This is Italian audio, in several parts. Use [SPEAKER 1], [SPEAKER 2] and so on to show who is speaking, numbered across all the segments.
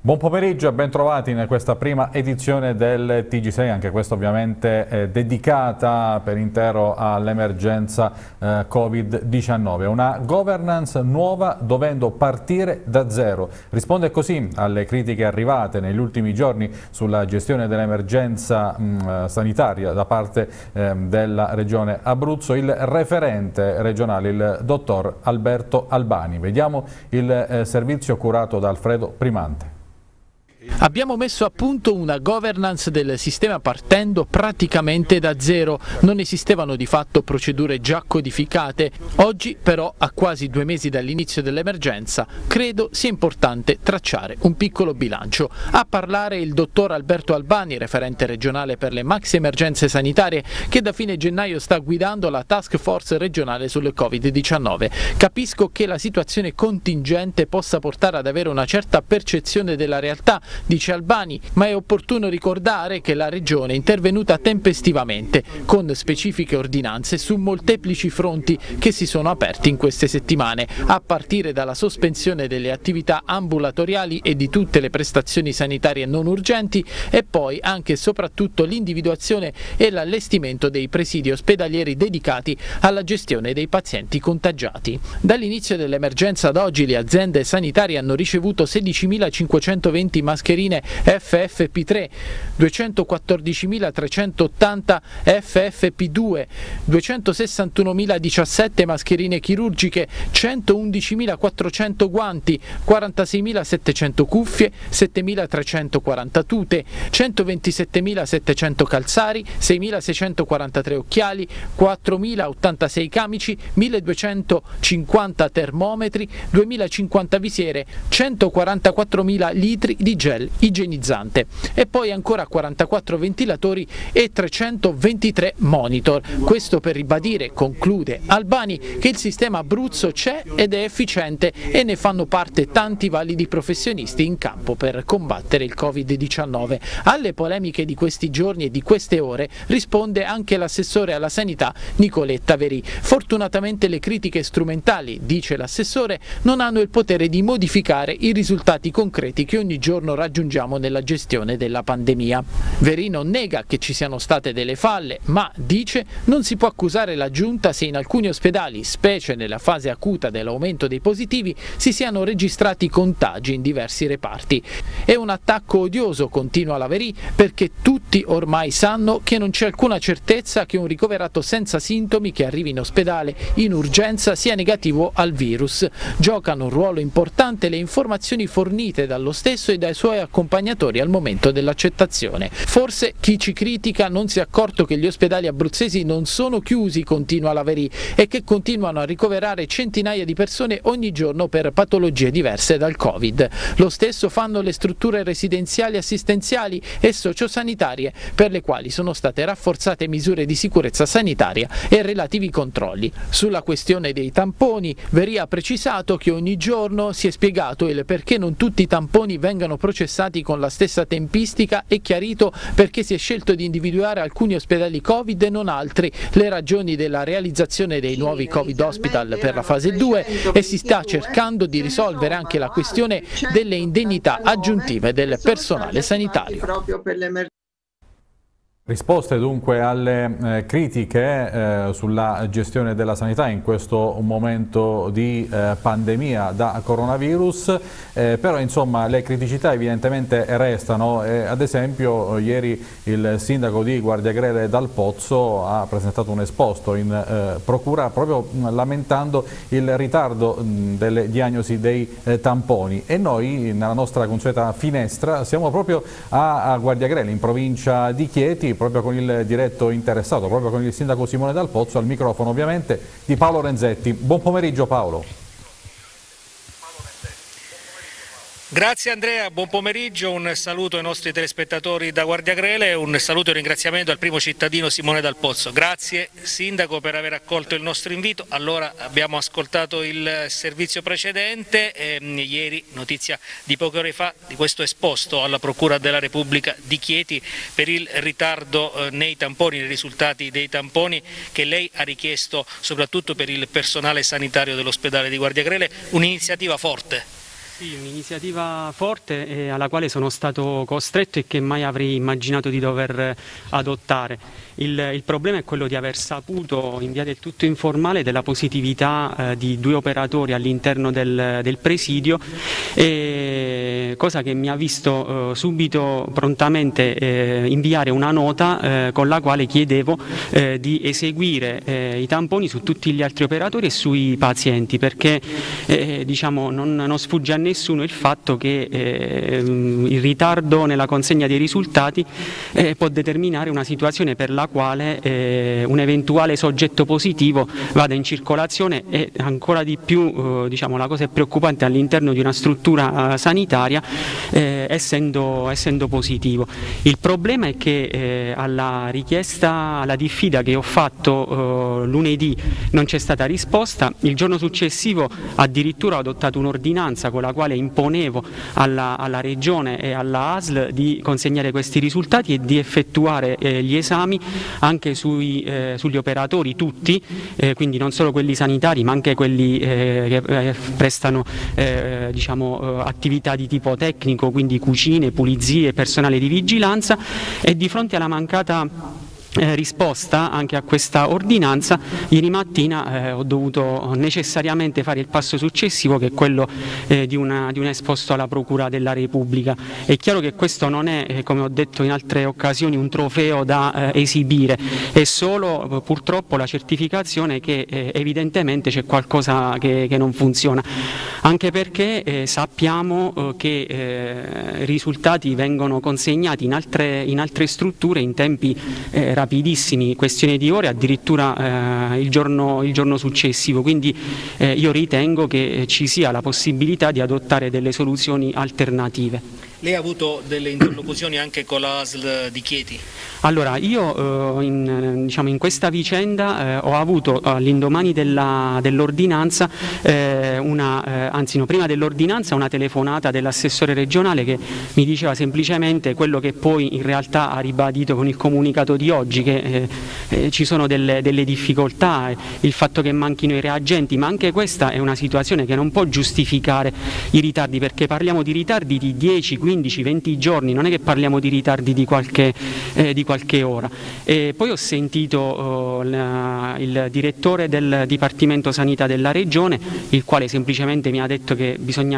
[SPEAKER 1] Buon pomeriggio e ben trovati in questa prima edizione del TG6, anche questa ovviamente dedicata per intero all'emergenza Covid-19. Una governance nuova dovendo partire da zero. Risponde così alle critiche arrivate negli ultimi giorni sulla gestione dell'emergenza sanitaria da parte della Regione Abruzzo il referente regionale, il dottor Alberto Albani. Vediamo il servizio curato da Alfredo Primante.
[SPEAKER 2] Abbiamo messo a punto una governance del sistema partendo praticamente da zero. Non esistevano di fatto procedure già codificate. Oggi però, a quasi 2 mesi dall'inizio dell'emergenza, credo sia importante tracciare un piccolo bilancio. A parlare il dottor Alberto Albani, referente regionale per le maxi emergenze sanitarie, che da fine gennaio sta guidando la task force regionale sul Covid-19. Capisco che la situazione contingente possa portare ad avere una certa percezione della realtà, dice Albani, ma è opportuno ricordare che la Regione è intervenuta tempestivamente, con specifiche ordinanze su molteplici fronti che si sono aperti in queste settimane, a partire dalla sospensione delle attività ambulatoriali e di tutte le prestazioni sanitarie non urgenti e poi anche e soprattutto l'individuazione e l'allestimento dei presidi ospedalieri dedicati alla gestione dei pazienti contagiati. Dall'inizio dell'emergenza ad oggi le aziende sanitarie hanno ricevuto 16.520 mascherine FFP3, 214.380 FFP2, 261.017 mascherine chirurgiche, 111.400 guanti, 46.700 cuffie, 7.340 tute, 127.700 calzari, 6.643 occhiali, 4.086 camici, 1.250 termometri, 2.050 visiere, 144.000 litri di gel igienizzante e poi ancora 44 ventilatori e 323 monitor. Questo per ribadire, conclude Albani, che il sistema Abruzzo c'è ed è efficiente e ne fanno parte tanti validi professionisti in campo per combattere il Covid-19. Alle polemiche di questi giorni e di queste ore risponde anche l'assessore alla sanità Nicoletta Verì. Fortunatamente le critiche strumentali, dice l'assessore, non hanno il potere di modificare i risultati concreti che ogni giorno raggiungiamo nella gestione della pandemia. Verì non nega che ci siano state delle falle, ma dice non si può accusare la Giunta se in alcuni ospedali, specie nella fase acuta dell'aumento dei positivi, si siano registrati contagi in diversi reparti. È un attacco odioso, continua la Verì, perché tutti ormai sanno che non c'è alcuna certezza che un ricoverato senza sintomi che arrivi in ospedale in urgenza sia negativo al virus. Giocano un ruolo importante le informazioni fornite dallo stesso e dai suoi accompagnatori al momento dell'accettazione. Forse chi ci critica non si è accorto che gli ospedali abruzzesi non sono chiusi, continua la Verì, e che continuano a ricoverare centinaia di persone ogni giorno per patologie diverse dal Covid. Lo stesso fanno le strutture residenziali, assistenziali e sociosanitarie, per le quali sono state rafforzate misure di sicurezza sanitaria e relativi controlli. Sulla questione dei tamponi, Verì ha precisato che ogni giorno si è spiegato il perché non tutti i tamponi vengano processati con la stessa tempistica e chiarito perché si è scelto di individuare alcuni ospedali Covid e non altri, le ragioni della realizzazione dei nuovi Covid Hospital per la fase 2 e si sta cercando di risolvere anche la questione delle indennità aggiuntive del personale sanitario.
[SPEAKER 1] Risposte dunque alle critiche sulla gestione della sanità in questo momento di pandemia da coronavirus, però insomma le criticità evidentemente restano. Ad esempio ieri il sindaco di Guardiagrele Dal Pozzo ha presentato un esposto in procura proprio lamentando il ritardo delle diagnosi dei tamponi, e noi nella nostra consueta finestra siamo proprio a Guardiagrele, in provincia di Chieti, proprio con il diretto interessato, proprio con il sindaco Simone Dal Pozzo, al microfono ovviamente di Paolo Renzetti. Buon pomeriggio Paolo.
[SPEAKER 3] Grazie Andrea, buon pomeriggio, un saluto ai nostri telespettatori da Guardiagrele, un saluto e ringraziamento al primo cittadino Simone Dal Pozzo. Grazie Sindaco per aver accolto il nostro invito. Allora, abbiamo ascoltato il servizio precedente, ieri notizia di poche ore fa di questo esposto alla Procura della Repubblica di Chieti per il ritardo nei tamponi, nei risultati dei tamponi che lei ha richiesto soprattutto per il personale sanitario dell'ospedale di Guardiagrele, un'iniziativa forte.
[SPEAKER 4] Sì, un'iniziativa forte alla quale sono stato costretto e che mai avrei immaginato di dover adottare. Il problema è quello di aver saputo in via del tutto informale della positività di 2 operatori all'interno del presidio, cosa che mi ha visto subito prontamente inviare una nota con la quale chiedevo di eseguire i tamponi su tutti gli altri operatori e sui pazienti, perché diciamo, non sfugge a nessuno il fatto che il ritardo nella consegna dei risultati può determinare una situazione per la quale un eventuale soggetto positivo vada in circolazione, e ancora di più diciamo, la cosa è preoccupante all'interno di una struttura sanitaria essendo positivo. Il problema è che alla richiesta, alla diffida che ho fatto lunedì non c'è stata risposta. Il giorno successivo addirittura ho adottato un'ordinanza con la quale imponevo alla Regione e alla ASL di consegnare questi risultati e di effettuare gli esami anche sugli operatori tutti, quindi non solo quelli sanitari ma anche quelli che prestano diciamo, attività di tipo tecnico, quindi cucine, pulizie, personale di vigilanza. E di fronte alla mancata risposta anche a questa ordinanza, ieri mattina ho dovuto necessariamente fare il passo successivo, che è quello di un esposto alla Procura della Repubblica. È chiaro che questo non è, come ho detto in altre occasioni, un trofeo da esibire, è solo purtroppo la certificazione che evidentemente c'è qualcosa che non funziona, anche perché sappiamo che i risultati vengono consegnati in altre strutture in tempi rapidissimi, questione di ore, addirittura il giorno successivo, quindi io ritengo che ci sia la possibilità di adottare delle soluzioni alternative.
[SPEAKER 3] Lei ha avuto delle interlocuzioni anche con la ASL di Chieti?
[SPEAKER 4] Allora, io in questa vicenda ho avuto all'indomani dell'ordinanza, prima dell'ordinanza, una telefonata dell'assessore regionale che mi diceva semplicemente quello che poi in realtà ha ribadito con il comunicato di oggi, che ci sono delle difficoltà, il fatto che manchino i reagenti, ma anche questa è una situazione che non può giustificare i ritardi, perché parliamo di ritardi di 10, 15, 20 giorni, non è che parliamo di ritardi di qualche ora. E poi ho sentito il direttore del Dipartimento Sanità della Regione, il quale semplicemente mi ha detto che bisogna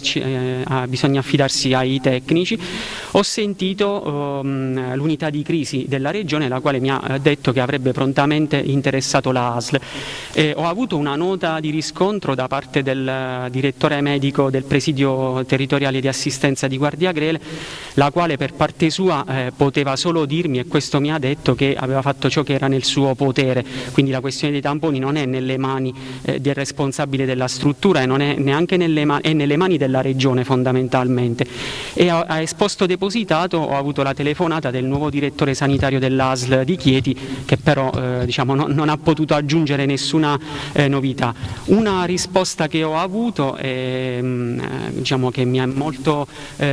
[SPEAKER 4] affidarsi ai tecnici. Ho sentito l'unità di crisi della Regione, la quale mi ha detto che avrebbe prontamente interessato la ASL. Ho avuto una nota di riscontro da parte del direttore medico del presidio territoriale di assistenza di Guardia Grele, la quale per parte sua poteva solo dirmi, e questo mi ha detto, che aveva fatto ciò che era nel suo potere, quindi la questione dei tamponi non è nelle mani del responsabile della struttura e non è neanche nelle mani della Regione fondamentalmente. E a esposto depositato ho avuto la telefonata del nuovo direttore sanitario dell'ASL di Chieti, che però non ha potuto aggiungere nessuna novità. Una risposta che ho avuto che mi ha molto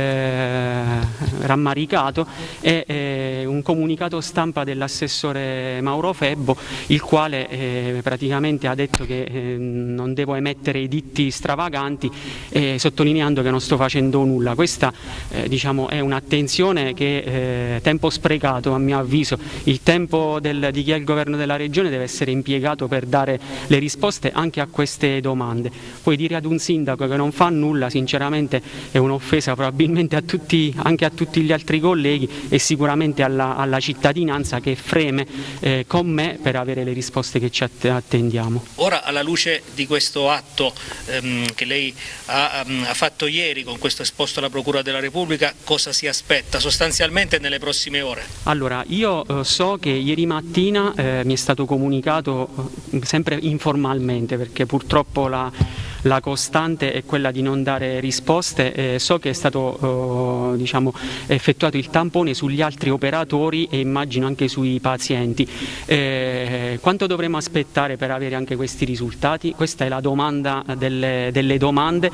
[SPEAKER 4] rammaricato è un comunicato stampa dell'assessore Mauro Febbo, il quale praticamente ha detto che non devo emettere editti stravaganti, sottolineando che non sto facendo nulla. Questa è un'attenzione che tempo sprecato, a mio avviso. Il tempo di chi è il governo della regione deve essere impiegato per dare le risposte anche a queste domande. Poi dire ad un sindaco che non fa nulla sinceramente è un'offesa probabilmente anche a tutti gli altri colleghi e sicuramente alla cittadinanza che freme con me per avere le risposte che ci attendiamo.
[SPEAKER 3] Ora, alla luce di questo atto che lei ha fatto ieri con questo esposto alla Procura della Repubblica, cosa si aspetta sostanzialmente nelle prossime ore?
[SPEAKER 4] Allora, io so che ieri mattina mi è stato comunicato sempre informalmente, perché purtroppo la costante è quella di non dare risposte. So che è stato effettuato il tampone sugli altri operatori e immagino anche sui pazienti. Quanto dovremo aspettare per avere anche questi risultati? Questa è la domanda delle domande.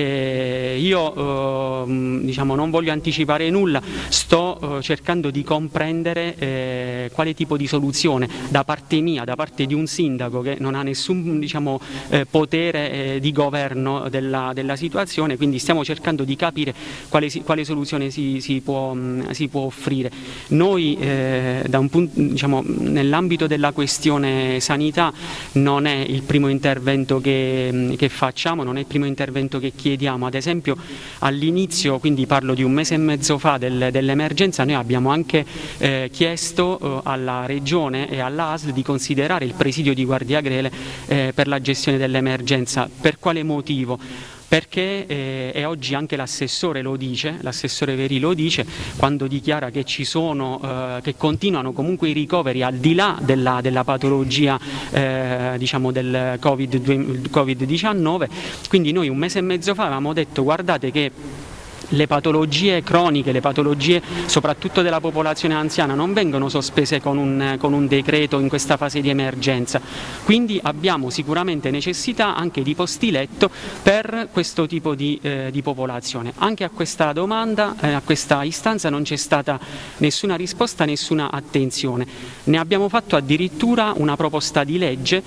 [SPEAKER 4] Io non voglio anticipare nulla, sto cercando di comprendere quale tipo di soluzione da parte mia, da parte di un sindaco che non ha nessun potere di governo della situazione, quindi stiamo cercando di capire quale soluzione si può offrire. Noi nell'ambito della questione sanità non è il primo intervento che facciamo, non è il primo intervento che chiediamo. Ad esempio all'inizio, quindi parlo di un mese e mezzo fa dell'emergenza, noi abbiamo anche chiesto alla Regione e alla ASL di considerare il presidio di Guardia Agrele per la gestione dell'emergenza. Per quale motivo? Perché e oggi anche l'assessore Veri lo dice, quando dichiara che che continuano comunque i ricoveri al di là della patologia del Covid-19, quindi noi un mese e mezzo fa avevamo detto: guardate che le patologie croniche, le patologie soprattutto della popolazione anziana non vengono sospese con un decreto in questa fase di emergenza, quindi abbiamo sicuramente necessità anche di posti letto per questo tipo di popolazione. Anche a questa domanda, a questa istanza non c'è stata nessuna risposta, nessuna attenzione. Ne abbiamo fatto addirittura una proposta di legge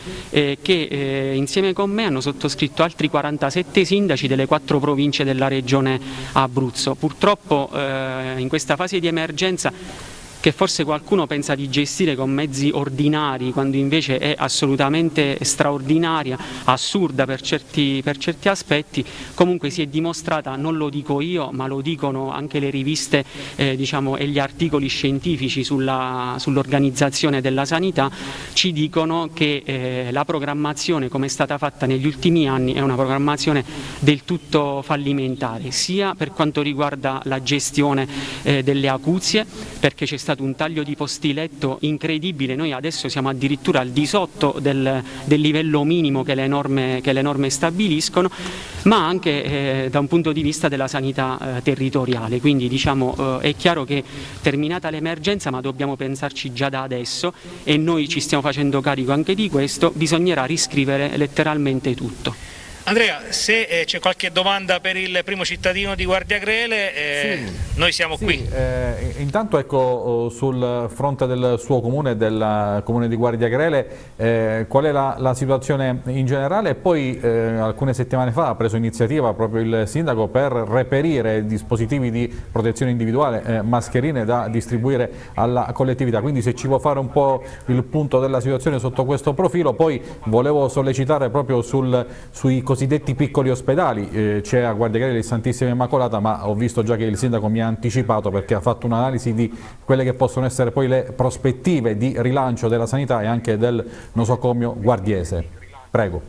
[SPEAKER 4] che insieme con me hanno sottoscritto altri 47 sindaci delle 4 province della regione Abruzzo. Purtroppo in questa fase di emergenza, che forse qualcuno pensa di gestire con mezzi ordinari, quando invece è assolutamente straordinaria, assurda per certi aspetti, comunque si è dimostrata, non lo dico io, ma lo dicono anche le riviste e gli articoli scientifici sull'organizzazione della sanità, ci dicono che la programmazione come è stata fatta negli ultimi anni è una programmazione del tutto fallimentare, sia per quanto riguarda la gestione delle acuzie, perché c'è stato un taglio di posti letto incredibile. Noi adesso siamo addirittura al di sotto del livello minimo che le norme stabiliscono, ma anche da un punto di vista della sanità territoriale. Quindi è chiaro che terminata l'emergenza, ma dobbiamo pensarci già da adesso, e noi ci stiamo facendo carico anche di questo, bisognerà riscrivere letteralmente tutto.
[SPEAKER 3] Andrea, se c'è qualche domanda per il primo cittadino di Guardia Agrele, noi siamo qui.
[SPEAKER 1] Intanto ecco, sul fronte del suo comune, del comune di Guardia Agrele, qual è la situazione in generale? E poi alcune settimane fa ha preso iniziativa proprio il sindaco per reperire dispositivi di protezione individuale, mascherine da distribuire alla collettività. Quindi se ci può fare un po' il punto della situazione sotto questo profilo. Poi volevo sollecitare proprio sui cosiddetti piccoli ospedali. C'è a Guardia Agrele il Santissima Immacolata, ma ho visto già che il sindaco mi ha anticipato, perché ha fatto un'analisi di quelle che possono essere poi le prospettive di rilancio della sanità e anche del nosocomio guardiese. Prego.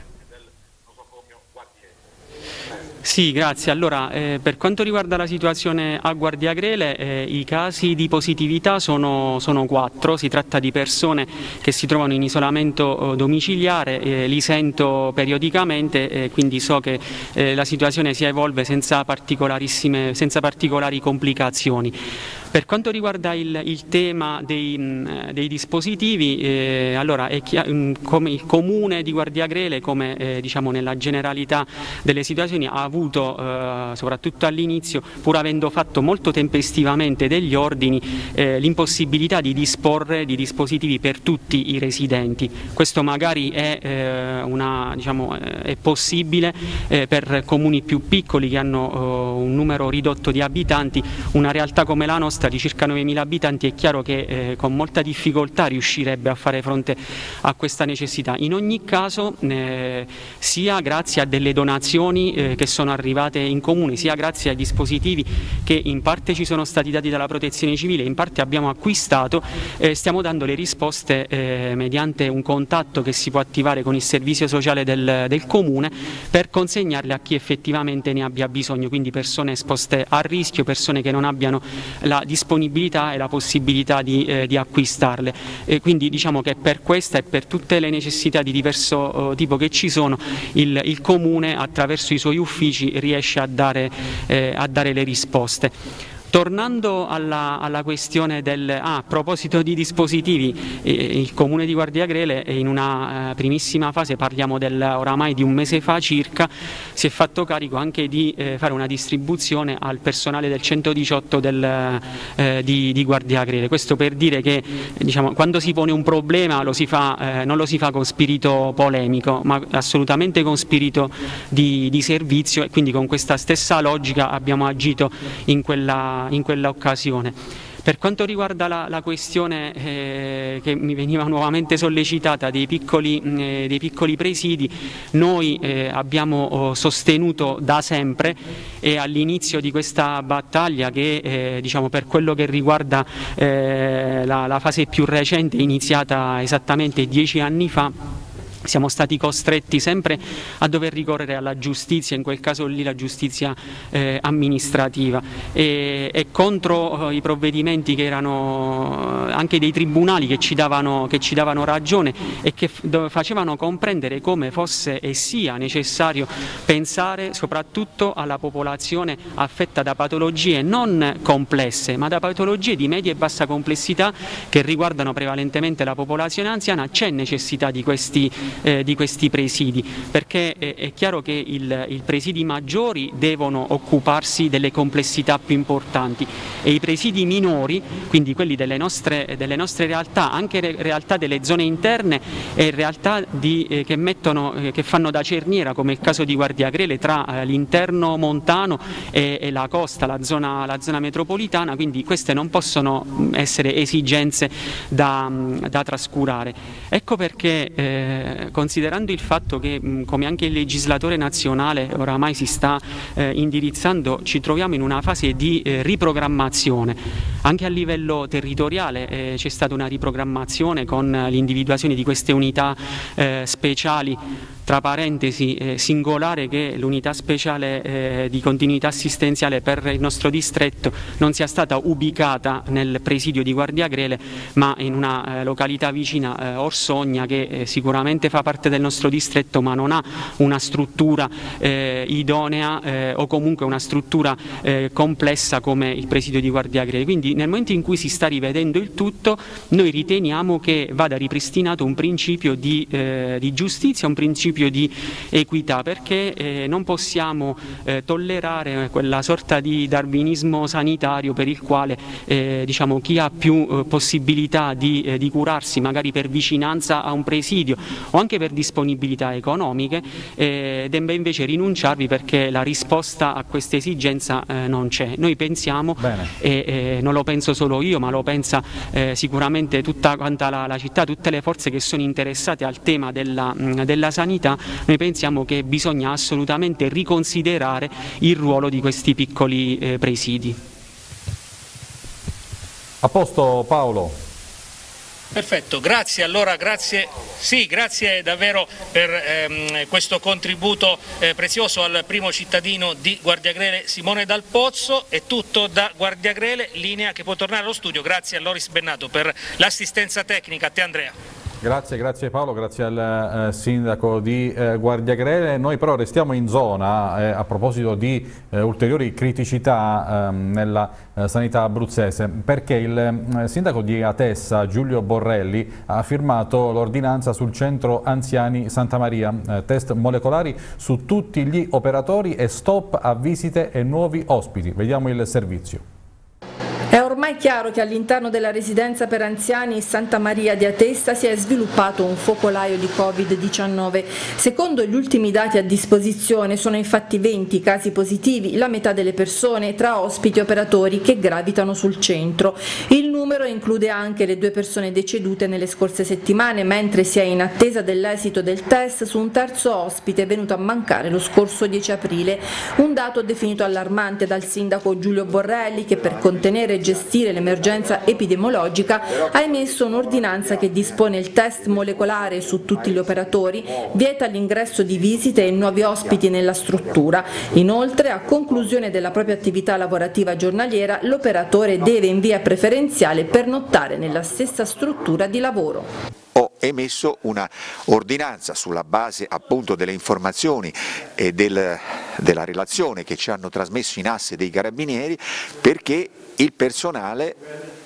[SPEAKER 4] Sì, grazie. Allora, per quanto riguarda la situazione a Guardia Agrele, i casi di positività sono 4, si tratta di persone che si trovano in isolamento domiciliare, li sento periodicamente, quindi so che la situazione si evolve senza particolari complicazioni. Per quanto riguarda il tema dei dispositivi, allora come il comune di Guardia Agrele, come nella generalità delle situazioni, ha avuto soprattutto all'inizio, pur avendo fatto molto tempestivamente degli ordini, l'impossibilità di disporre di dispositivi per tutti i residenti. Questo magari è possibile per comuni più piccoli che hanno un numero ridotto di abitanti. Una realtà come la nostra di circa 9.000 abitanti è chiaro che con molta difficoltà riuscirebbe a fare fronte a questa necessità. In ogni caso, sia grazie a delle donazioni che sono arrivate in comune, sia grazie ai dispositivi che in parte ci sono stati dati dalla Protezione Civile, in parte abbiamo acquistato, stiamo dando le risposte mediante un contatto che si può attivare con il servizio sociale del comune per consegnarle a chi effettivamente ne abbia bisogno, quindi persone esposte a rischio, persone che non abbiano la disponibilità e la possibilità di acquistarle. Quindi diciamo che per questa e per tutte le necessità di diverso tipo che ci sono, il comune attraverso i suoi uffici riesce a dare le risposte. Tornando alla questione a proposito di dispositivi, il Comune di Guardiagrele in una primissima fase, parliamo oramai di un mese fa circa, si è fatto carico anche di fare una distribuzione al personale del 118 di Guardiagrele. Questo per dire che, diciamo, quando si pone un problema non lo si fa con spirito polemico, ma assolutamente con spirito di servizio, e quindi con questa stessa logica abbiamo agito in quella occasione. Per quanto riguarda la questione che mi veniva nuovamente sollecitata dei piccoli presidi, noi abbiamo sostenuto da sempre, e all'inizio di questa battaglia, che diciamo, per quello che riguarda la fase più recente, iniziata esattamente 10 anni fa, siamo stati costretti sempre a dover ricorrere alla giustizia, in quel caso lì la giustizia amministrativa, e contro i provvedimenti che erano anche dei tribunali che ci davano ragione e che facevano comprendere come fosse e sia necessario pensare soprattutto alla popolazione affetta da patologie non complesse, ma da patologie di media e bassa complessità che riguardano prevalentemente la popolazione anziana. C'è necessità di questi presidi, perché è chiaro che i presidi maggiori devono occuparsi delle complessità più importanti, e i presidi minori, quindi quelli delle nostre realtà, anche realtà delle zone interne e realtà che fanno da cerniera, come il caso di Guardiagrele, tra l'interno montano e la costa, la zona metropolitana, quindi queste non possono essere esigenze da trascurare. Ecco perché, considerando il fatto che, come anche il legislatore nazionale oramai si sta indirizzando, ci troviamo in una fase di riprogrammazione. Anche a livello territoriale c'è stata una riprogrammazione con l'individuazione di queste unità speciali. Tra parentesi, singolare che l'unità speciale di continuità assistenziale per il nostro distretto non sia stata ubicata nel presidio di Guardiagrele, ma in una località vicina, Orsogna, che sicuramente fa parte del nostro distretto, ma non ha una struttura idonea o comunque una struttura complessa come il presidio di Guardiagrele. Quindi nel momento in cui si sta rivedendo il tutto, noi riteniamo che vada ripristinato un principio di giustizia, un principio di equità, perché non possiamo tollerare quella sorta di darwinismo sanitario per il quale diciamo, chi ha più possibilità di curarsi, magari per vicinanza a un presidio o anche per disponibilità economiche, debba invece rinunciarvi perché la risposta a questa esigenza non c'è. Noi pensiamo, e non lo penso solo io, ma lo pensa sicuramente tutta quanta la città, tutte le forze che sono interessate al tema della sanità, noi pensiamo che bisogna assolutamente riconsiderare il ruolo di questi piccoli presidi.
[SPEAKER 1] A posto, Paolo?
[SPEAKER 3] Perfetto, grazie. Allora grazie davvero per questo contributo prezioso al primo cittadino di Guardiagrele, Simone Dal Pozzo. È tutto da Guardiagrele, linea che può tornare allo studio. Grazie a Loris Bennato per l'assistenza tecnica. A te, Andrea.
[SPEAKER 1] Grazie Paolo, grazie al sindaco di Guardiagrele. Noi però restiamo in zona a proposito di ulteriori criticità nella sanità abruzzese, perché il sindaco di Atessa, Giulio Borrelli, ha firmato l'ordinanza sul centro anziani Santa Maria, test molecolari su tutti gli operatori e stop a visite e nuovi ospiti. Vediamo il servizio.
[SPEAKER 5] È ormai chiaro che all'interno della residenza per anziani Santa Maria di Atessa si è sviluppato un focolaio di Covid-19. Secondo gli ultimi dati a disposizione sono infatti 20 casi positivi, la metà delle persone tra ospiti e operatori che gravitano sul centro. Il numero include anche le 2 persone decedute nelle scorse settimane, mentre si è in attesa dell'esito del test su un terzo ospite venuto a mancare lo scorso 10 aprile. Un dato definito allarmante dal sindaco Giulio Borrelli, che per contenere e gestire l'emergenza epidemiologica ha emesso un'ordinanza che dispone il test molecolare su tutti gli operatori, vieta l'ingresso di visite e nuovi ospiti nella struttura. Inoltre, a conclusione della propria attività lavorativa giornaliera, l'operatore deve in via preferenziale pernottare nella stessa struttura di lavoro.
[SPEAKER 6] emesso una ordinanza sulla base appunto delle informazioni e della relazione che ci hanno trasmesso in asse dei Carabinieri, perché il personale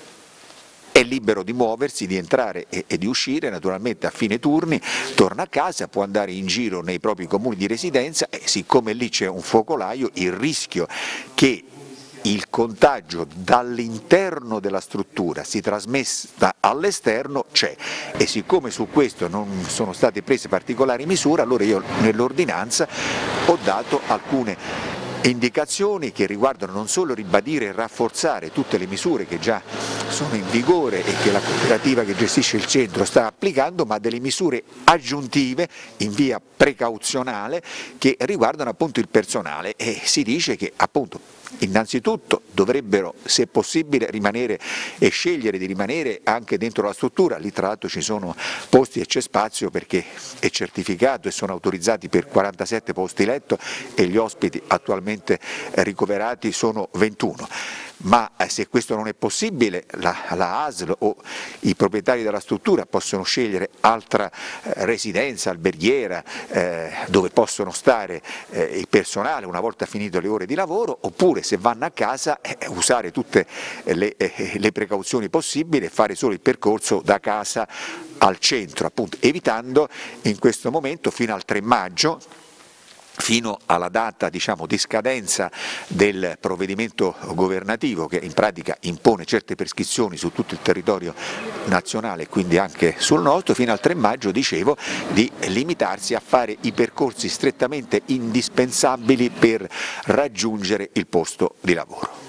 [SPEAKER 6] è libero di muoversi, di entrare e di uscire, naturalmente a fine turni torna a casa, può andare in giro nei propri comuni di residenza e siccome lì c'è un focolaio il rischio che il contagio dall'interno della struttura si trasmetta all'esterno c'è e siccome su questo non sono state prese particolari misure, allora io nell'ordinanza ho dato alcune indicazioni che riguardano non solo ribadire e rafforzare tutte le misure che già sono in vigore e che la cooperativa che gestisce il centro sta applicando, ma delle misure aggiuntive in via precauzionale che riguardano appunto il personale e si dice che appunto innanzitutto dovrebbero, se possibile, rimanere e scegliere di rimanere anche dentro la struttura, lì tra l'altro ci sono posti e c'è spazio perché è certificato e sono autorizzati per 47 posti letto e gli ospiti attualmente ricoverati sono 21. Ma se questo non è possibile la ASL o i proprietari della struttura possono scegliere altra residenza alberghiera dove possono stare il personale una volta finito le ore di lavoro, oppure se vanno a casa usare tutte le precauzioni possibili e fare solo il percorso da casa al centro, appunto, evitando in questo momento fino al 3 maggio fino alla data di scadenza del provvedimento governativo che in pratica impone certe prescrizioni su tutto il territorio nazionale e quindi anche sul nostro, fino al 3 maggio dicevo di limitarsi a fare i percorsi strettamente indispensabili per raggiungere il posto di lavoro.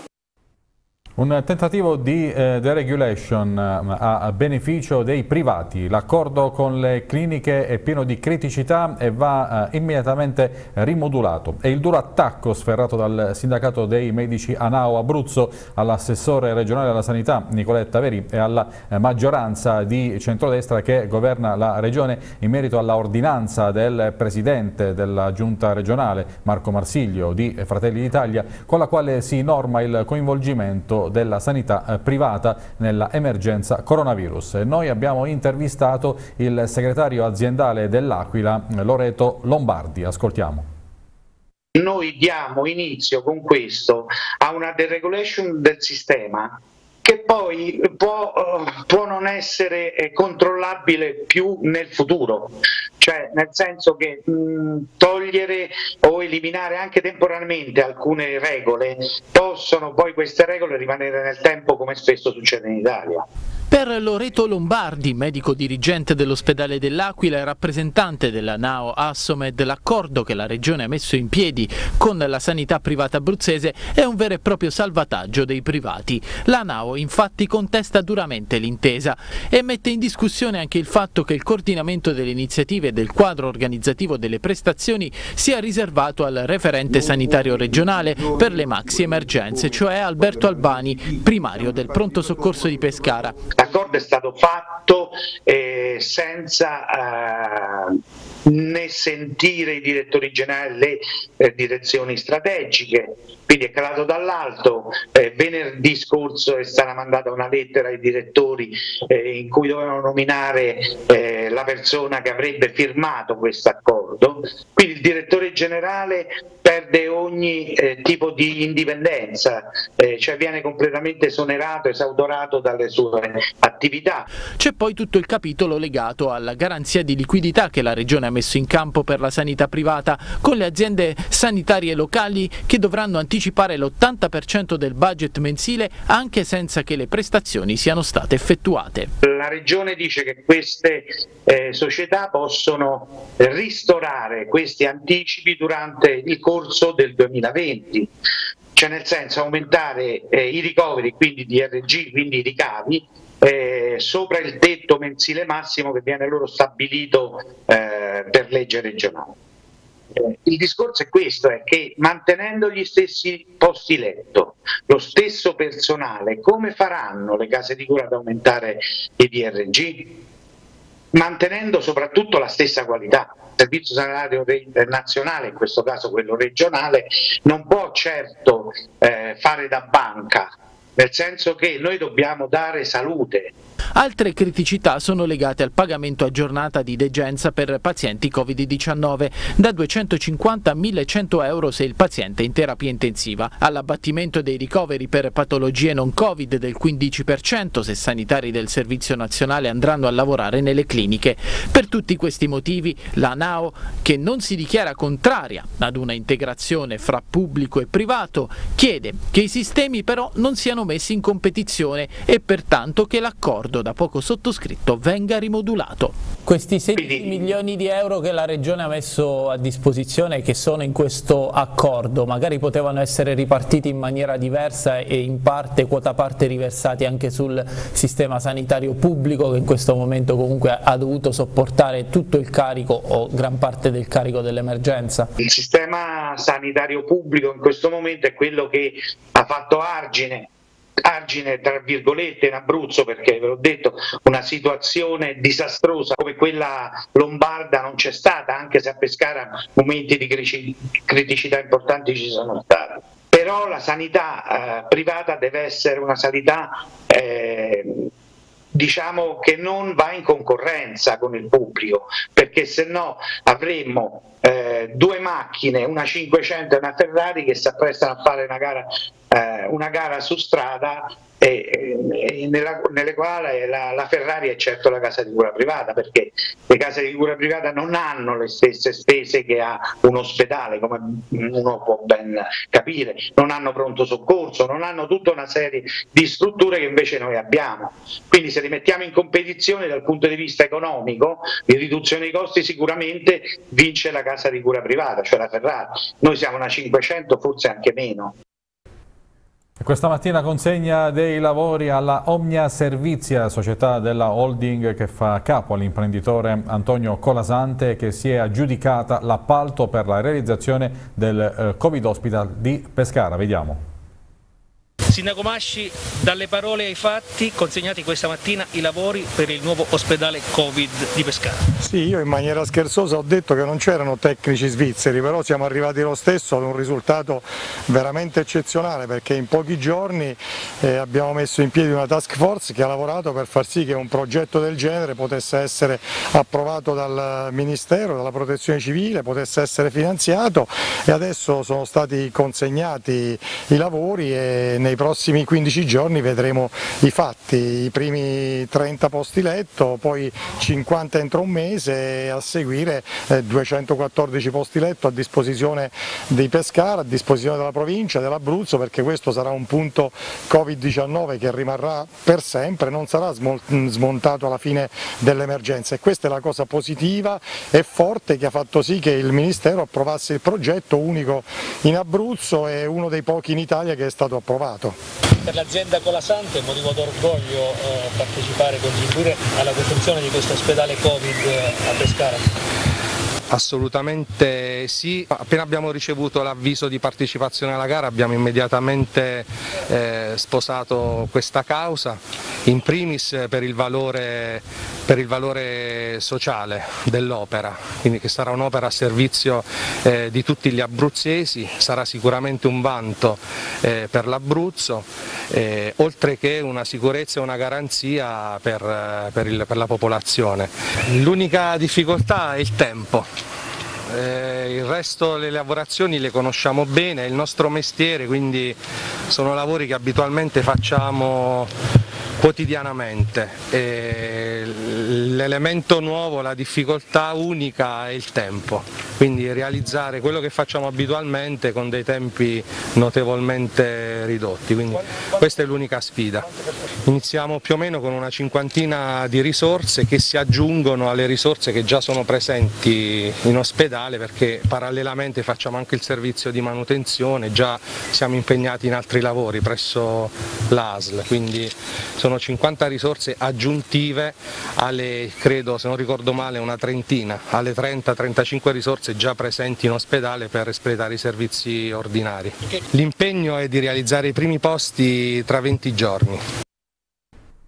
[SPEAKER 1] Un tentativo di deregulation a beneficio dei privati. L'accordo con le cliniche è pieno di criticità e va immediatamente rimodulato. È il duro attacco sferrato dal sindacato dei medici ANAO Abruzzo all'assessore regionale alla sanità Nicoletta Veri e alla maggioranza di centrodestra che governa la regione in merito alla ordinanza del presidente della giunta regionale Marco Marsiglio di Fratelli d'Italia con la quale si norma il coinvolgimento della sanità privata nella emergenza coronavirus. Noi abbiamo intervistato il segretario aziendale dell'Aquila, Loreto Lombardi. Ascoltiamo.
[SPEAKER 7] Noi diamo inizio con questo a una deregulation del sistema che poi può non essere controllabile più nel futuro, cioè nel senso che togliere o eliminare anche temporaneamente alcune regole, possono poi queste regole rimanere nel tempo come spesso succede in Italia.
[SPEAKER 2] Per Loreto Lombardi, medico dirigente dell'ospedale dell'Aquila e rappresentante della NAO Assomed, l'accordo che la Regione ha messo in piedi con la sanità privata abruzzese è un vero e proprio salvataggio dei privati. La NAO infatti contesta duramente l'intesa e mette in discussione anche il fatto che il coordinamento delle iniziative e del quadro organizzativo delle prestazioni sia riservato al referente sanitario regionale per le maxi emergenze, cioè Alberto Albani, primario del pronto soccorso di Pescara.
[SPEAKER 7] L'accordo è stato fatto senza né sentire i direttori generali, le direzioni strategiche, quindi è calato dall'alto. Venerdì scorso è stata mandata una lettera ai direttori in cui dovevano nominare la persona che avrebbe firmato questo accordo, quindi il direttore generale perde ogni tipo di indipendenza, cioè viene completamente esonerato, esautorato dalle sue attività.
[SPEAKER 2] C'è poi tutto il capitolo legato alla garanzia di liquidità che la Regione ha messo in campo per la sanità privata, con le aziende sanitarie locali che dovranno anticipare l'80% del budget mensile anche senza che le prestazioni siano state effettuate.
[SPEAKER 7] La Regione dice che queste società possono ristorare questi anticipi durante il corso del 2020, cioè nel senso aumentare i ricoveri, quindi DRG, quindi i ricavi, sopra il tetto mensile massimo che viene loro stabilito per legge regionale. Il discorso è questo, è che mantenendo gli stessi posti letto, lo stesso personale, come faranno le case di cura ad aumentare i DRG? Mantenendo soprattutto la stessa qualità. Il Servizio Sanitario Nazionale, in questo caso quello regionale, non può certo fare da banca, nel senso che noi dobbiamo dare salute
[SPEAKER 2] Altre criticità sono legate al pagamento a giornata di degenza per pazienti Covid-19, da 250 a 1.100 euro se il paziente è in terapia intensiva, all'abbattimento dei ricoveri per patologie non Covid del 15% se sanitari del Servizio Nazionale andranno a lavorare nelle cliniche. Per tutti questi motivi la NAO, che non si dichiara contraria ad una integrazione fra pubblico e privato, chiede che i sistemi però non siano messi in competizione e pertanto che l'accordo da poco sottoscritto venga rimodulato.
[SPEAKER 8] Questi 16 milioni di euro che la Regione ha messo a disposizione, che sono in questo accordo, magari potevano essere ripartiti in maniera diversa e in parte, quota parte, riversati anche sul sistema sanitario pubblico, che in questo momento comunque ha dovuto sopportare tutto il carico o gran parte del carico dell'emergenza.
[SPEAKER 7] Il sistema sanitario pubblico in questo momento è quello che ha fatto argine tra virgolette in Abruzzo, perché ve l'ho detto, una situazione disastrosa come quella lombarda non c'è stata, anche se a Pescara momenti di criticità importanti ci sono stati. Però la sanità privata deve essere una sanità diciamo che non va in concorrenza con il pubblico, perché se no avremmo due macchine, una 500 e una Ferrari, che si apprestano a fare una gara su strada nelle quali la Ferrari è certo la casa di cura privata, perché le case di cura privata non hanno le stesse spese che ha un ospedale, come uno può ben capire, non hanno pronto soccorso, non hanno tutta una serie di strutture che invece noi abbiamo. Quindi se li mettiamo in competizione dal punto di vista economico, di riduzione dei costi, sicuramente vince la casa di cura privata, cioè la Ferrari. Noi siamo una 500, forse anche meno.
[SPEAKER 1] Questa mattina consegna dei lavori alla Omnia Servizia, società della holding che fa capo all'imprenditore Antonio Colasante, che si è aggiudicata l'appalto per la realizzazione del Covid Hospital di Pescara. Vediamo.
[SPEAKER 3] Sindaco Masci, dalle parole ai fatti, consegnati questa mattina i lavori per il nuovo ospedale Covid di Pescara.
[SPEAKER 9] Sì, io in maniera scherzosa ho detto che non c'erano tecnici svizzeri, però siamo arrivati lo stesso ad un risultato veramente eccezionale, perché in pochi giorni abbiamo messo in piedi una task force che ha lavorato per far sì che un progetto del genere potesse essere approvato dal Ministero, dalla Protezione Civile, potesse essere finanziato, e adesso sono stati consegnati i lavori e nei prossimi 15 giorni vedremo i fatti, i primi 30 posti letto, poi 50 entro un mese e a seguire 214 posti letto a disposizione di Pescara, a disposizione della provincia, dell'Abruzzo, perché questo sarà un punto Covid-19 che rimarrà per sempre, non sarà smontato alla fine dell'emergenza, e questa è la cosa positiva e forte che ha fatto sì che il Ministero approvasse il progetto unico in Abruzzo e uno dei pochi in Italia che è stato approvato.
[SPEAKER 3] Per l'azienda Colasante è motivo d'orgoglio partecipare e contribuire alla costruzione di questo ospedale Covid a Pescara?
[SPEAKER 10] Assolutamente sì, appena abbiamo ricevuto l'avviso di partecipazione alla gara abbiamo immediatamente sposato questa causa, in primis per il valore sociale dell'opera, quindi che sarà un'opera a servizio di tutti gli abruzzesi, sarà sicuramente un vanto per l'Abruzzo, oltre che una sicurezza e una garanzia per la popolazione. L'unica difficoltà è il tempo. Il resto delle lavorazioni le conosciamo bene, è il nostro mestiere, quindi sono lavori che abitualmente facciamo quotidianamente. L'elemento nuovo, la difficoltà unica è il tempo, quindi realizzare quello che facciamo abitualmente con dei tempi notevolmente ridotti, quindi questa è l'unica sfida. Iniziamo più o meno con una cinquantina di risorse che si aggiungono alle risorse che già sono presenti in ospedale, perché parallelamente facciamo anche il servizio di manutenzione, già siamo impegnati in altri lavori presso l'ASL, quindi sono 50 risorse aggiuntive alle, credo, se non ricordo male, una trentina, alle 30-35 risorse già presenti in ospedale per espletare i servizi ordinari. L'impegno è di realizzare i primi posti tra 20 giorni.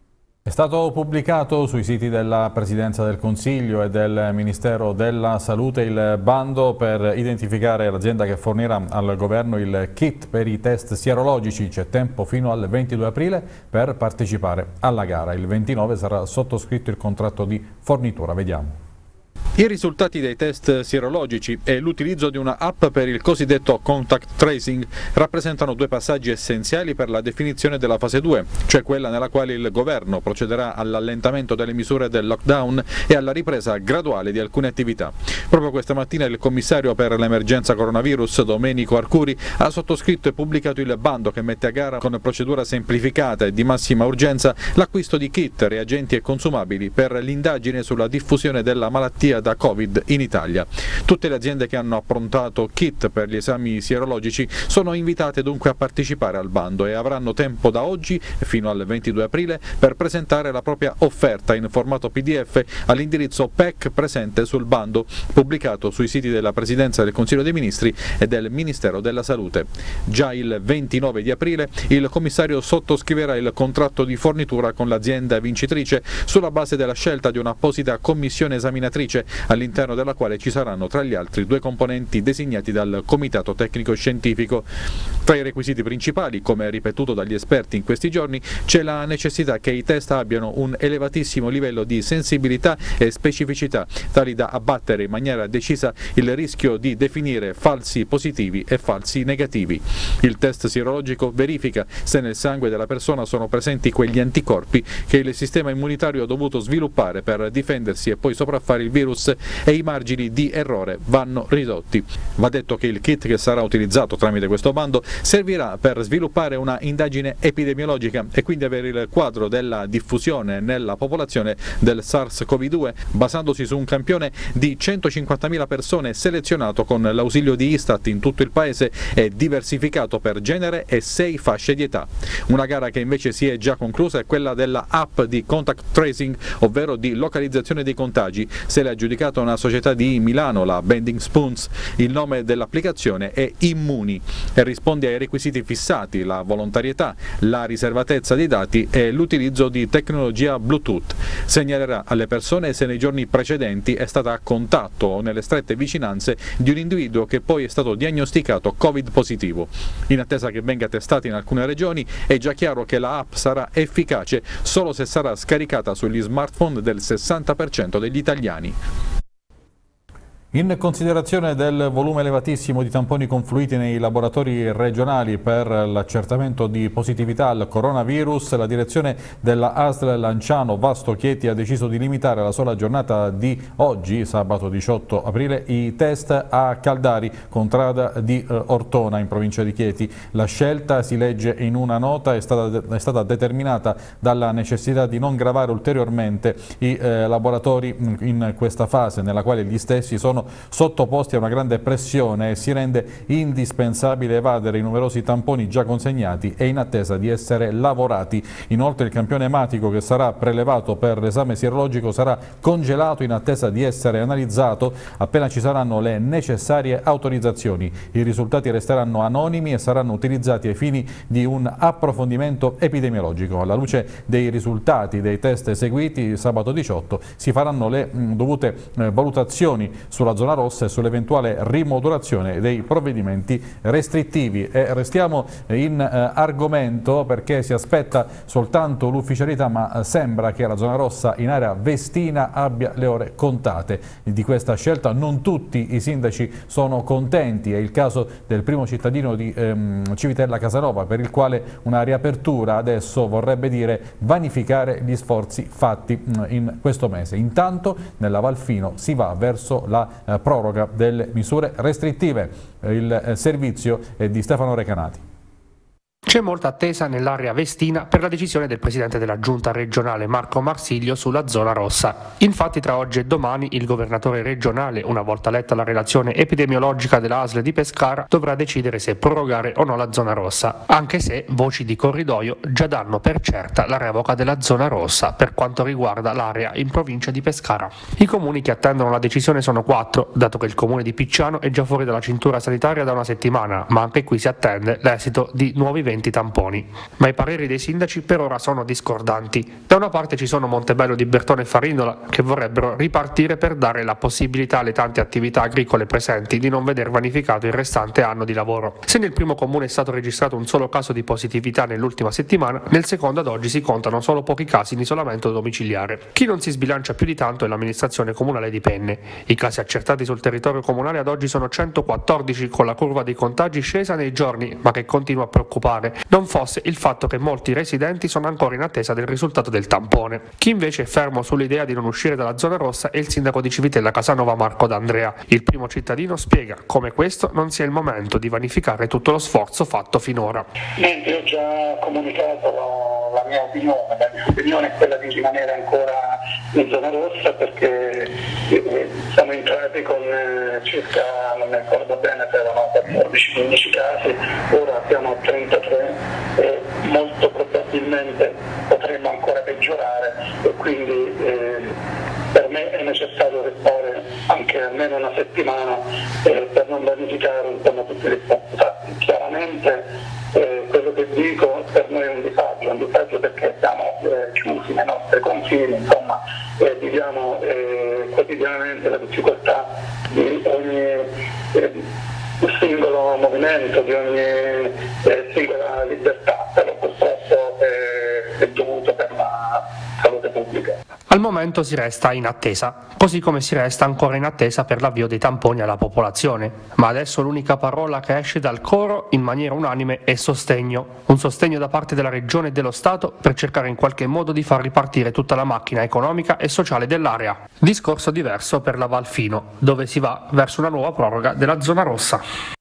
[SPEAKER 1] È stato pubblicato sui siti della Presidenza del Consiglio e del Ministero della Salute il bando per identificare l'azienda che fornirà al governo il kit per i test sierologici. C'è tempo fino al 22 aprile per partecipare alla gara. Il 29 sarà sottoscritto il contratto di fornitura. Vediamo. I risultati dei test sierologici e l'utilizzo di una app per il cosiddetto contact tracing rappresentano due passaggi essenziali per la definizione della fase 2, cioè quella nella quale il governo procederà all'allentamento delle misure del lockdown e alla ripresa graduale di alcune attività. Proprio questa mattina il commissario per l'emergenza coronavirus, Domenico Arcuri, ha sottoscritto e pubblicato il bando che mette a gara con procedura semplificata e di massima urgenza l'acquisto di kit, reagenti e consumabili per l'indagine sulla diffusione della malattia da Covid in Italia. Tutte le aziende che hanno approntato kit per gli esami sierologici sono invitate dunque a partecipare al bando e avranno tempo da oggi fino al 22 aprile per presentare la propria offerta in formato PDF all'indirizzo PEC presente sul bando pubblicato sui siti della Presidenza del Consiglio dei Ministri e del Ministero della Salute. Già il 29 di aprile il commissario sottoscriverà il contratto di fornitura con l'azienda vincitrice sulla base della scelta di un'apposita commissione esaminatrice all'interno della quale ci saranno tra gli altri due componenti designati dal Comitato Tecnico Scientifico. Tra i requisiti principali, come ripetuto dagli esperti in questi giorni, c'è la necessità che i test abbiano un elevatissimo livello di sensibilità e specificità, tali da abbattere in maniera decisa il rischio di definire falsi positivi e falsi negativi. Il test sierologico verifica se nel sangue della persona sono presenti quegli anticorpi che il sistema immunitario ha dovuto sviluppare per difendersi e poi sopraffare il virus, e i margini di errore vanno ridotti. Va detto che il kit che sarà utilizzato tramite questo bando servirà per sviluppare una indagine epidemiologica e quindi avere il quadro della diffusione nella popolazione del SARS-CoV-2 basandosi su un campione di 150.000 persone selezionato con l'ausilio di Istat in tutto il paese e diversificato per genere e 6 fasce di età. Una gara che invece si è già conclusa è quella della app di contact tracing, ovvero di localizzazione dei contagi. Se l'ha aggiudicata una società di Milano, la Bending Spoons. Il nome dell'applicazione è Immuni e risponde ai requisiti fissati: la volontarietà, la riservatezza dei dati e l'utilizzo di tecnologia Bluetooth. Segnalerà alle persone se nei giorni precedenti è stata a contatto o nelle strette vicinanze di un individuo che poi è stato diagnosticato Covid positivo. In attesa che venga testata in alcune regioni, è già chiaro che la app sarà efficace solo se sarà scaricata sugli smartphone del 60% degli italiani. In considerazione del volume elevatissimo di tamponi confluiti nei laboratori regionali per l'accertamento di positività al coronavirus, la direzione della ASL Lanciano Vasto Chieti ha deciso di limitare alla sola giornata di oggi, sabato 18 aprile, i test a Caldari, contrada di Ortona, in provincia di Chieti. La scelta, si legge in una nota, è stata determinata dalla necessità di non gravare ulteriormente i laboratori in questa fase, nella quale gli stessi sono sottoposti a una grande pressione e si rende indispensabile evadere i numerosi tamponi già consegnati e in attesa di essere lavorati. Inoltre il campione ematico che sarà prelevato per l'esame sierologico sarà congelato in attesa di essere analizzato appena ci saranno le necessarie autorizzazioni. I risultati resteranno anonimi e saranno utilizzati ai fini di un approfondimento epidemiologico. Alla luce dei risultati dei test eseguiti sabato 18 si faranno le dovute valutazioni sulla zona rossa e sull'eventuale rimodulazione dei provvedimenti restrittivi. E restiamo in argomento perché si aspetta soltanto l'ufficialità, ma sembra che la zona rossa in area Vestina abbia le ore contate. Di questa scelta non tutti i sindaci sono contenti, è il caso del primo cittadino di Civitella Casanova, per il quale una riapertura adesso vorrebbe dire vanificare gli sforzi fatti in questo mese. Intanto nella Valfino si va verso la proroga delle misure restrittive. Il servizio è di Stefano Recanati.
[SPEAKER 11] C'è molta attesa nell'area vestina per la decisione del presidente della giunta regionale Marco Marsiglio sulla zona rossa. Infatti tra oggi e domani il governatore regionale, una volta letta la relazione epidemiologica della ASL di Pescara, dovrà decidere se prorogare o no la zona rossa, anche se voci di corridoio già danno per certa la revoca della zona rossa per quanto riguarda l'area in provincia di Pescara. I comuni che attendono la decisione sono 4, dato che il comune di Picciano è già fuori dalla cintura sanitaria da una settimana, ma anche qui si attende l'esito di nuovi 20 sufficienti tamponi. Ma i pareri dei sindaci per ora sono discordanti. Da una parte ci sono Montebello di Bertone e Farindola che vorrebbero ripartire per dare la possibilità alle tante attività agricole presenti di non veder vanificato il restante anno di lavoro. Se nel primo comune è stato registrato un solo caso di positività nell'ultima settimana, nel secondo ad oggi si contano solo pochi casi in isolamento domiciliare. Chi non si sbilancia più di tanto è l'amministrazione comunale di Penne. I casi accertati sul territorio comunale ad oggi sono 114, con la curva dei contagi scesa nei giorni, ma che continua a preoccupare, non fosse il fatto che molti residenti sono ancora in attesa del risultato del tampone. Chi invece è fermo sull'idea di non uscire dalla zona rossa è il sindaco di Civitella Casanova Marco D'Andrea. Il primo cittadino spiega come questo non sia il momento di vanificare tutto lo sforzo fatto finora.
[SPEAKER 12] Io ho già comunicato la mia opinione, la mia opinione è quella di rimanere ancora in zona rossa perché siamo entrati con circa, non mi ricordo bene se erano 14-15 casi, ora siamo a 33 e molto probabilmente potremmo ancora peggiorare e quindi per me è necessario restare anche almeno una settimana per non vanificare insomma tutti gli spostati. Chiaramente quello che dico per noi è un disagio perché siamo chiusi nei nostri confini, insomma viviamo quotidianamente la difficoltà di ogni singolo movimento, di ogni singola libertà, però purtroppo è dovuto per la salute pubblica.
[SPEAKER 11] Al momento si resta in attesa, così come si resta ancora in attesa per l'avvio dei tamponi alla popolazione, ma adesso l'unica parola che esce dal coro in maniera unanime è sostegno, un sostegno da parte della Regione e dello Stato per cercare in qualche modo di far ripartire tutta la macchina economica e sociale dell'area. Discorso diverso per la Valfino, dove si va verso una nuova proroga della zona rossa.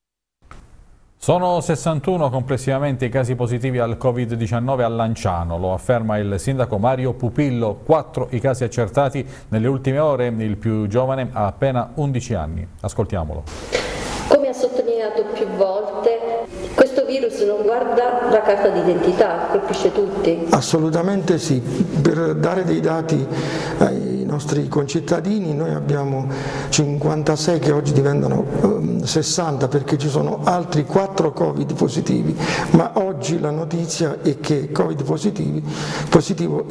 [SPEAKER 1] Sono 61 complessivamente i casi positivi al Covid-19 a Lanciano, lo afferma il sindaco Mario Pupillo. 4 i casi accertati nelle ultime ore, il più giovane ha appena 11 anni. Ascoltiamolo.
[SPEAKER 13] Come ha sottolineato più volte, questo virus non guarda la carta d'identità, colpisce tutti.
[SPEAKER 14] Assolutamente sì, per dare dei dati ai nostri concittadini noi abbiamo 56 che oggi diventano 60 perché ci sono altri 4 Covid positivi, ma oggi la notizia è che Covid positivo è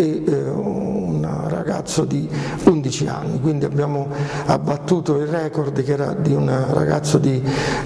[SPEAKER 14] un ragazzo di 11 anni, quindi abbiamo abbattuto il record che era di un ragazzo di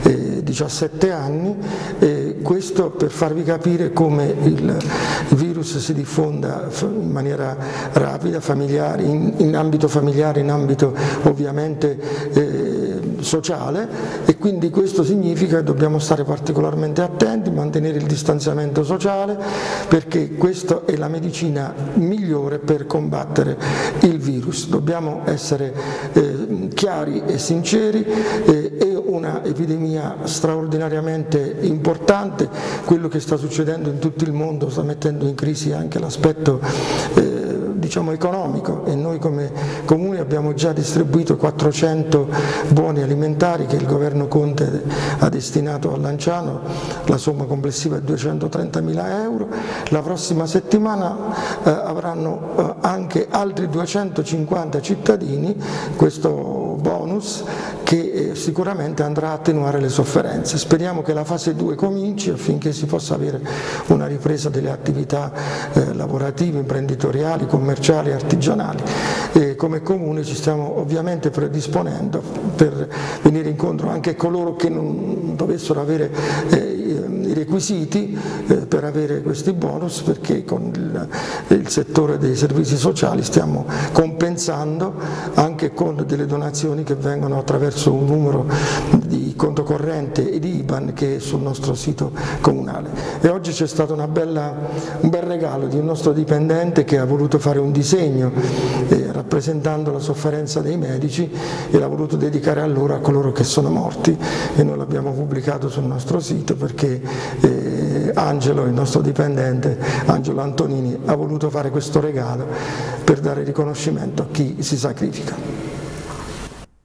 [SPEAKER 14] 17 anni, questo per farvi capire come il virus si diffonda in maniera rapida, familiare, in ambito familiare, in ambito ovviamente sociale, e quindi questo significa che dobbiamo stare particolarmente attenti, mantenere il distanziamento sociale, perché questa è la medicina migliore per combattere il virus. Dobbiamo essere chiari e sinceri, è una epidemia straordinariamente importante, quello che sta succedendo in tutto il mondo sta mettendo in crisi anche l'aspetto diciamo economico, e noi come Comune abbiamo già distribuito 400 buoni alimentari che il governo Conte ha destinato a Lanciano, la somma complessiva è 230.000 euro. La prossima settimana avranno anche altri 250 cittadini questo bonus che sicuramente andrà a attenuare le sofferenze. Speriamo che la fase 2 cominci affinché si possa avere una ripresa delle attività lavorative, imprenditoriali, commerciali e artigianali. Come Comune ci stiamo ovviamente predisponendo per venire incontro anche a coloro che non dovessero avere i requisiti per avere questi bonus, perché con il settore dei servizi sociali stiamo compensando anche con delle donazioni che vengono attraverso un numero di conto corrente e di IBAN che è sul nostro sito comunale. E oggi c'è stato un bel regalo di un nostro dipendente che ha voluto fare un disegno rappresentando la sofferenza dei medici e l'ha voluto dedicare a loro, a coloro che sono morti, e noi l'abbiamo pubblicato sul nostro sito perché Angelo, il nostro dipendente, Angelo Antonini, ha voluto fare questo regalo per dare riconoscimento a chi si sacrifica.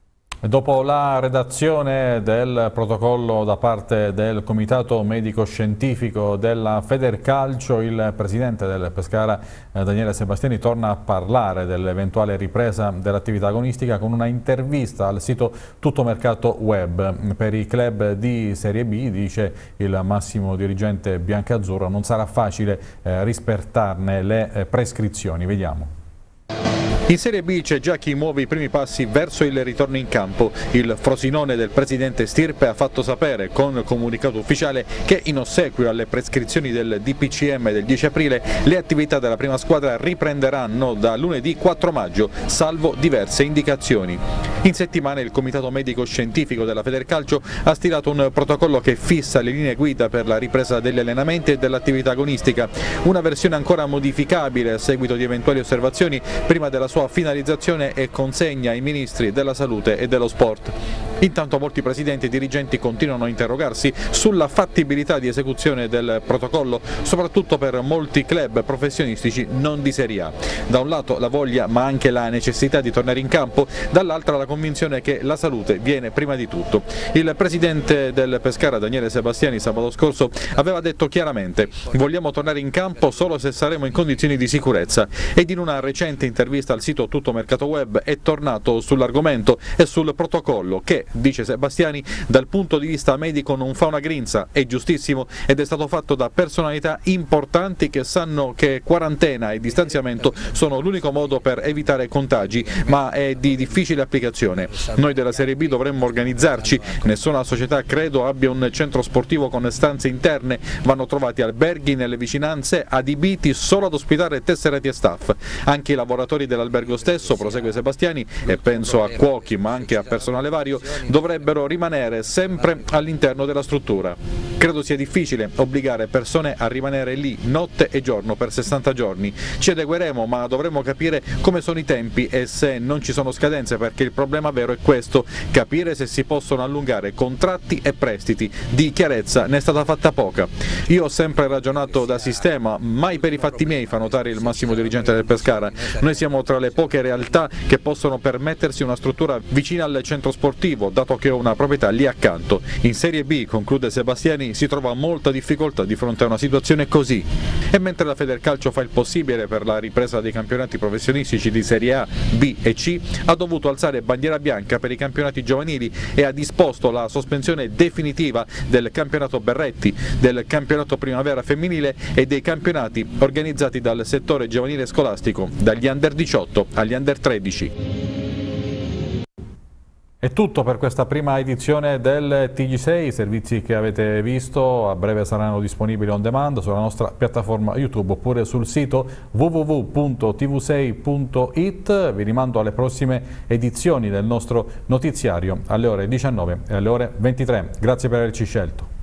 [SPEAKER 1] Dopo la redazione del protocollo da parte del Comitato Medico Scientifico della Federcalcio, il presidente del Pescara Daniele Sebastiani torna a parlare dell'eventuale ripresa dell'attività agonistica con una intervista al sito Tuttomercato Web. Per i club di Serie B, dice il massimo dirigente biancazzurro, non sarà facile rispettarne le prescrizioni. Vediamo.
[SPEAKER 15] In Serie B c'è già chi muove i primi passi verso il ritorno in campo. Il Frosinone del presidente Stirpe ha fatto sapere con comunicato ufficiale che in ossequio alle prescrizioni del DPCM del 10 aprile le attività della prima squadra riprenderanno da lunedì 4 maggio, salvo diverse indicazioni. In settimana il Comitato Medico Scientifico della Federcalcio ha stilato un protocollo che fissa le linee guida per la ripresa degli allenamenti e dell'attività agonistica, una versione ancora modificabile a seguito di eventuali osservazioni prima della sua finalizzazione e consegna ai ministri della salute e dello sport. Intanto molti presidenti e dirigenti continuano a interrogarsi sulla fattibilità di esecuzione del protocollo, soprattutto per molti club professionistici non di Serie A. Da un lato la voglia ma anche la necessità di tornare in campo, dall'altra la convinzione che la salute viene prima di tutto. Il presidente del Pescara Daniele Sebastiani sabato scorso aveva detto chiaramente: vogliamo tornare in campo solo se saremo in condizioni di sicurezza, ed in una recente intervista al sito Tuttomercato Web è tornato sull'argomento e sul protocollo che, dice Sebastiani, dal punto di vista medico non fa una grinza, è giustissimo ed è stato fatto da personalità importanti che sanno che quarantena e distanziamento sono l'unico modo per evitare contagi, ma è di difficile applicazione. Noi della Serie B dovremmo organizzarci, nessuna società credo abbia un centro sportivo con stanze interne, vanno trovati alberghi nelle vicinanze adibiti solo ad ospitare tesserati e staff. Anche i lavoratori dell'albergo stesso, prosegue Sebastiani, e penso a cuochi ma anche a personale vario, dovrebbero rimanere sempre all'interno della struttura. Credo sia difficile obbligare persone a rimanere lì notte e giorno per 60 giorni. Ci adegueremo, ma dovremo capire come sono i tempi e se non ci sono scadenze, perché il problema vero è questo: capire se si possono allungare contratti e prestiti. Di chiarezza ne è stata fatta poca. Io ho sempre ragionato da sistema, mai per i fatti miei, fa notare il massimo dirigente del Pescara. Noi siamo tra le poche realtà che possono permettersi una struttura vicina al centro sportivo, dato che ho una proprietà lì accanto. In Serie B, conclude Sebastiani, si trova molta difficoltà di fronte a una situazione così. E mentre la Federcalcio fa il possibile per la ripresa dei campionati professionistici di Serie A, B e C, ha dovuto alzare bandiera bianca per i campionati giovanili e ha disposto la sospensione definitiva del campionato Berretti, del campionato primavera femminile e dei campionati organizzati dal settore giovanile scolastico, dagli under 18 agli under 13.
[SPEAKER 1] È tutto per questa prima edizione del TG6, i servizi che avete visto a breve saranno disponibili on demand sulla nostra piattaforma YouTube oppure sul sito www.tv6.it. Vi rimando alle prossime edizioni del nostro notiziario alle ore 19 e alle ore 23. Grazie per averci scelto.